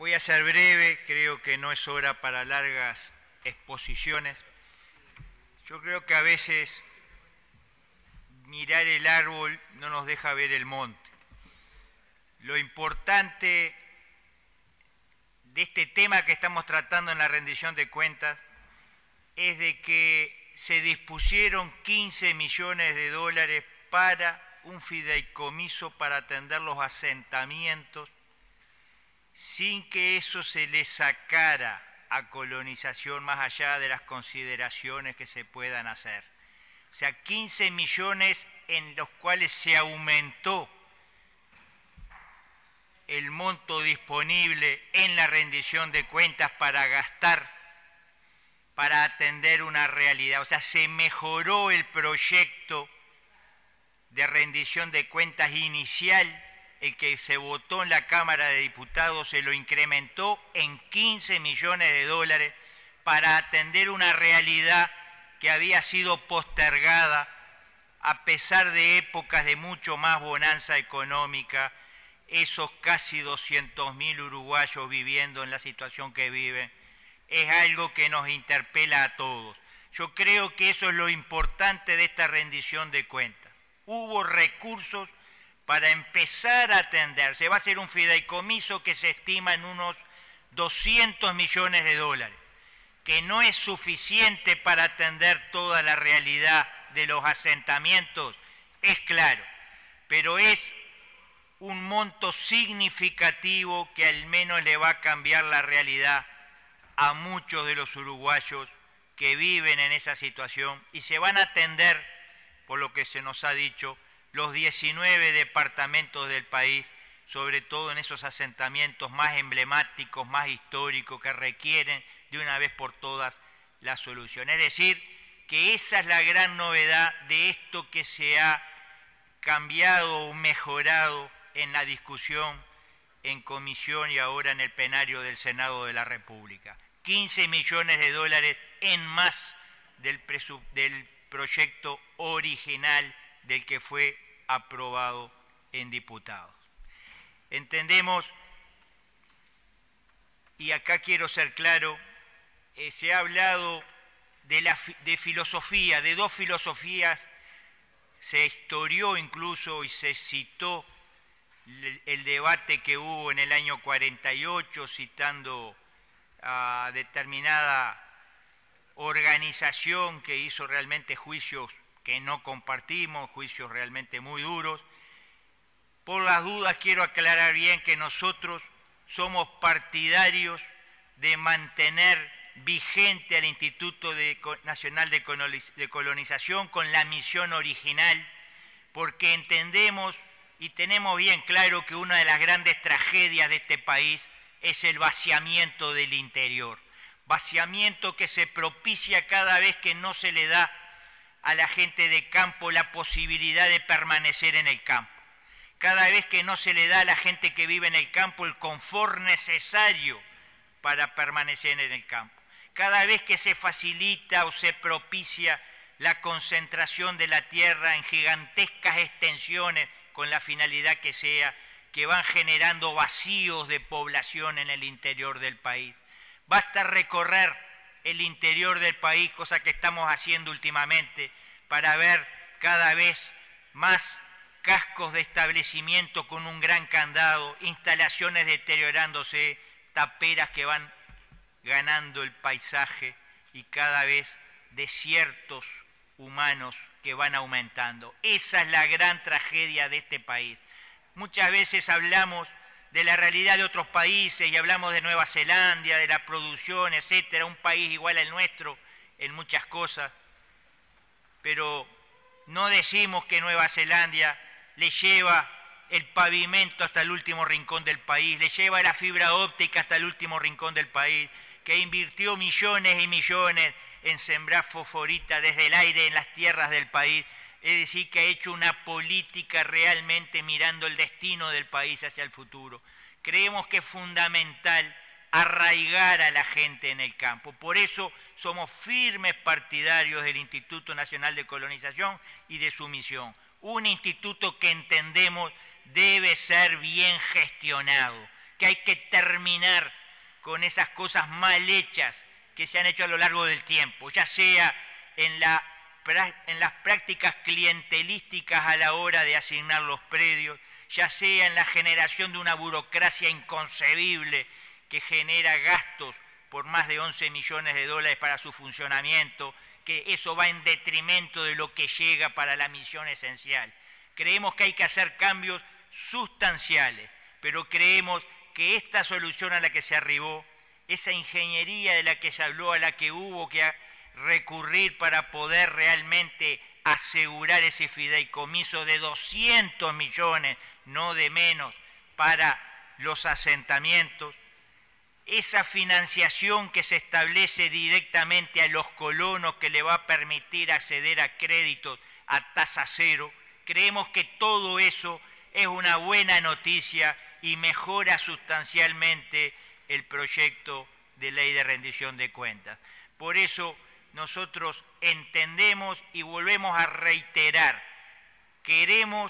Voy a ser breve, creo que no es hora para largas exposiciones. Yo creo que a veces mirar el árbol no nos deja ver el monte. Lo importante de este tema que estamos tratando en la rendición de cuentas es de que se dispusieron 15 millones de dólares para un fideicomiso para atender los asentamientos sin que eso se le sacara a colonización más allá de las consideraciones que se puedan hacer. O sea, 15 millones en los cuales se aumentó el monto disponible en la rendición de cuentas para gastar, para atender una realidad. O sea, se mejoró el proyecto de rendición de cuentas inicial, el que se votó en la Cámara de Diputados, se lo incrementó en 15 millones de dólares para atender una realidad que había sido postergada a pesar de épocas de mucho más bonanza económica, esos casi 200.000 uruguayos viviendo en la situación que viven, es algo que nos interpela a todos. Yo creo que eso es lo importante de esta rendición de cuentas. Hubo recursos para empezar a atender. Se va a hacer un fideicomiso que se estima en unos 200 millones de dólares, que no es suficiente para atender toda la realidad de los asentamientos, es claro, pero es un monto significativo que al menos le va a cambiar la realidad a muchos de los uruguayos que viven en esa situación y se van a atender, por lo que se nos ha dicho, los 19 departamentos del país, sobre todo en esos asentamientos más emblemáticos, más históricos, que requieren de una vez por todas la solución. Es decir, que esa es la gran novedad de esto que se ha cambiado o mejorado en la discusión en comisión y ahora en el plenario del Senado de la República. 15 millones de dólares en más del proyecto original del que fue aprobado en diputados. Entendemos, y acá quiero ser claro, se ha hablado de filosofía, de dos filosofías, se historió incluso y se citó el debate que hubo en el año 48, citando a determinada organización que hizo realmente juicios que no compartimos, juicios realmente muy duros. Por las dudas quiero aclarar bien que nosotros somos partidarios de mantener vigente al Instituto Nacional de Colonización con la misión original, porque entendemos y tenemos bien claro que una de las grandes tragedias de este país es el vaciamiento del interior, vaciamiento que se propicia cada vez que no se le da a la gente de campo la posibilidad de permanecer en el campo, cada vez que no se le da a la gente que vive en el campo el confort necesario para permanecer en el campo, cada vez que se facilita o se propicia la concentración de la tierra en gigantescas extensiones con la finalidad que sea, que van generando vacíos de población en el interior del país. Basta recorrer el interior del país, cosa que estamos haciendo últimamente, para ver cada vez más cascos de establecimiento con un gran candado, instalaciones deteriorándose, taperas que van ganando el paisaje y cada vez desiertos humanos que van aumentando. Esa es la gran tragedia de este país. Muchas veces hablamos de la realidad de otros países y hablamos de Nueva Zelanda, de la producción, etcétera, un país igual al nuestro en muchas cosas, pero no decimos que Nueva Zelanda le lleva el pavimento hasta el último rincón del país, le lleva la fibra óptica hasta el último rincón del país, que invirtió millones y millones en sembrar fosforita desde el aire en las tierras del país, es decir, que ha hecho una política realmente mirando el destino del país hacia el futuro. Creemos que es fundamental arraigar a la gente en el campo. Por eso somos firmes partidarios del Instituto Nacional de Colonización y de su misión. Un instituto que entendemos debe ser bien gestionado, que hay que terminar con esas cosas mal hechas que se han hecho a lo largo del tiempo, ya sea en las prácticas clientelísticas a la hora de asignar los predios, ya sea en la generación de una burocracia inconcebible que genera gastos por más de 11 millones de dólares para su funcionamiento, que eso va en detrimento de lo que llega para la misión esencial. Creemos que hay que hacer cambios sustanciales, pero creemos que esta solución a la que se arribó, esa ingeniería de la que se habló, a la que hubo que recurrir para poder realmente asegurar ese fideicomiso de 200 millones, no de menos, para los asentamientos, esa financiación que se establece directamente a los colonos que le va a permitir acceder a créditos a tasa cero, creemos que todo eso es una buena noticia y mejora sustancialmente el proyecto de ley de rendición de cuentas. Por eso nosotros entendemos y volvemos a reiterar, queremos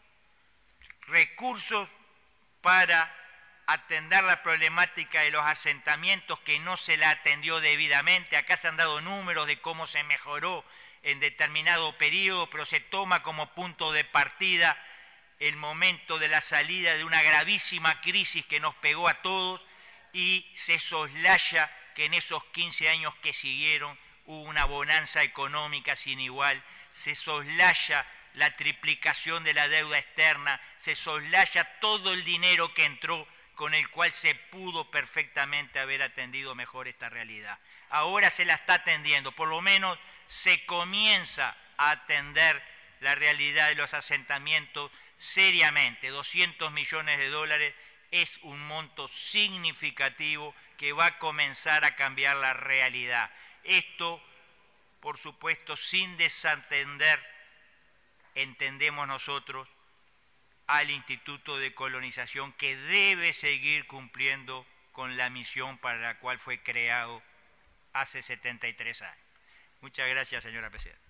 recursos para atender la problemática de los asentamientos que no se la atendió debidamente. Acá se han dado números de cómo se mejoró en determinado periodo, pero se toma como punto de partida el momento de la salida de una gravísima crisis que nos pegó a todos y se soslaya que en esos 15 años que siguieron hubo una bonanza económica sin igual, se soslaya la triplicación de la deuda externa, se soslaya todo el dinero que entró con el cual se pudo perfectamente haber atendido mejor esta realidad. Ahora se la está atendiendo, por lo menos se comienza a atender la realidad de los asentamientos seriamente. 200 millones de dólares es un monto significativo que va a comenzar a cambiar la realidad. Esto, por supuesto, sin desatender, entendemos nosotros, al Instituto de Colonización, que debe seguir cumpliendo con la misión para la cual fue creado hace 73 años. Muchas gracias, señora presidenta.